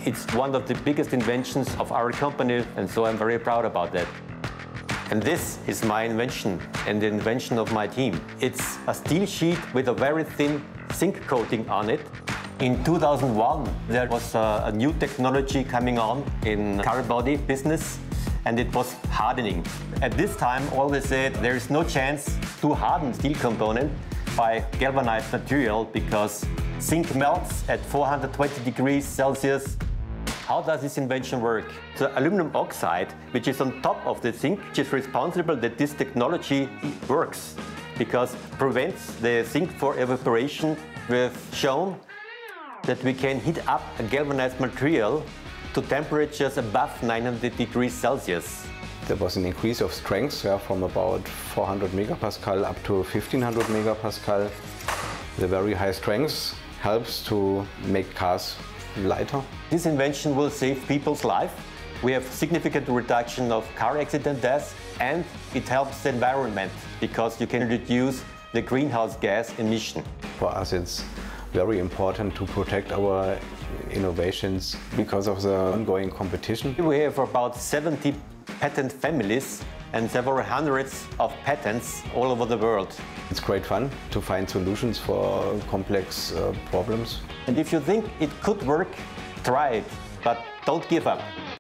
It's one of the biggest inventions of our company, and so I'm very proud about that. And this is my invention and the invention of my team. It's a steel sheet with a very thin zinc coating on it. In 2001, there was a new technology coming on in car body business, and it was hardening. At this time, all they said there is no chance to harden steel component by galvanized material because zinc melts at 420 degrees Celsius. How does this invention work? The aluminum oxide, which is on top of the zinc, which is responsible that this technology works because prevents the zinc for evaporation. We've shown that we can heat up a galvanized material to temperatures above 900 degrees Celsius. There was an increase of strength from about 400 megapascal up to 1500 megapascal. The very high strength helps to make cars lighter. This invention will save people's life. We have significant reduction of car accident deaths, and it helps the environment because you can reduce the greenhouse gas emission. For us it's very important to protect our innovations because of the ongoing competition. We have about 70 patent families and several hundreds of patents all over the world. It's great fun to find solutions for complex problems. And if you think it could work, try it, but don't give up.